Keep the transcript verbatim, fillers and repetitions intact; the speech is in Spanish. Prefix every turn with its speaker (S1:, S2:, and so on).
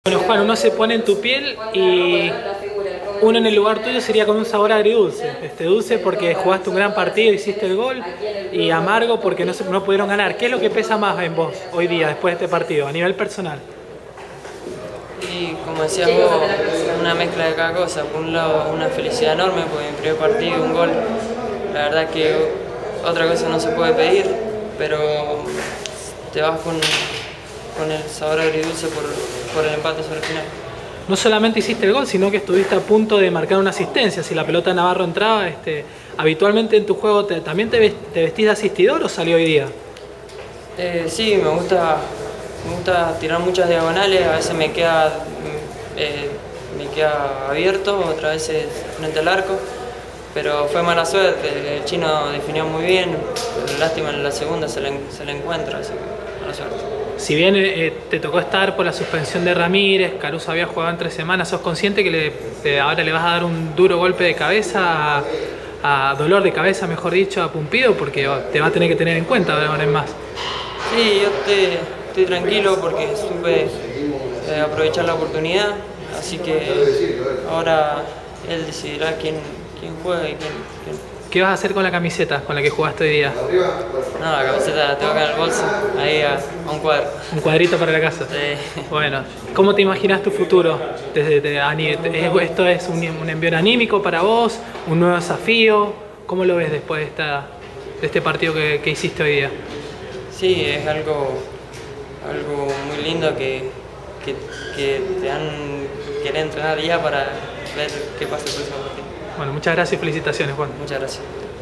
S1: Bueno, Juan, uno se pone en tu piel y uno en el lugar tuyo sería con un sabor agridulce. Este, dulce porque jugaste un gran partido, hiciste el gol, y amargo porque no, se, no pudieron ganar. ¿Qué es lo que pesa más en vos hoy día, después de este partido, a nivel personal?
S2: Y como decías vos, una mezcla de cada cosa. Por un lado, una felicidad enorme porque mi primer partido, un gol. La verdad que otra cosa no se puede pedir, pero te vas con, con el sabor agridulce por, por el empate sobre el final.
S1: No solamente hiciste el gol, sino que estuviste a punto de marcar una asistencia. Si la pelota de Navarro entraba, este, habitualmente en tu juego, te, ¿también te, te vestís de asistidor o salió hoy día?
S2: Eh, sí, me gusta, me gusta tirar muchas diagonales, a veces me queda, eh, me queda abierto, otras veces frente al arco, pero fue mala suerte. El chino definió muy bien, lástima en la segunda se le, se le encuentra, así que mala suerte.
S1: Si bien eh, te tocó estar por la suspensión de Ramírez, Caruso había jugado en tres semanas, ¿sos consciente que le, te, ahora le vas a dar un duro golpe de cabeza, a, a dolor de cabeza, mejor dicho, a Pumpido? Porque te va a tener que tener en cuenta de ahora en más.
S2: Sí, yo estoy, estoy tranquilo porque supe eh, aprovechar la oportunidad, así que ahora él decidirá quién, quién juega y quién, quién.
S1: ¿Qué vas a hacer con la camiseta con la que jugaste hoy día?
S2: No, la camiseta la tengo acá en el bolso, ahí a, a un cuadro.
S1: ¿Un cuadrito para la casa?
S2: Sí.
S1: Bueno, ¿cómo te imaginas tu futuro? Desde, desde, ¿Esto es un, un envío anímico para vos? ¿Un nuevo desafío? ¿Cómo lo ves después de, esta, de este partido que, que hiciste hoy día?
S2: Sí, es algo, algo muy lindo que, que, que te han querido entrenar ya para ver qué pasa el próximo partido.
S1: Bueno, muchas gracias y felicitaciones, Juan.
S2: Muchas gracias.